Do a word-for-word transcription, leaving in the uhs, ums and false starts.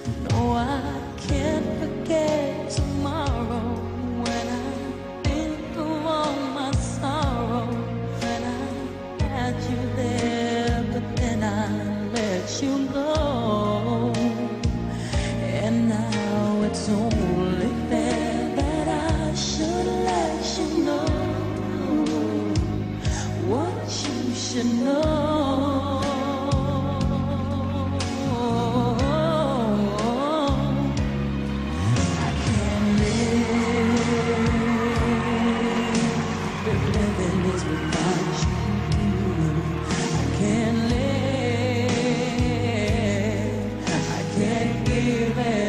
No, I can't forget tomorrow when I think of all my sorrow. When I had you there, but then I let you go. And now it's only fair that I should let you know what you should know. I can't live if living is without you. I can't live, I can't give it.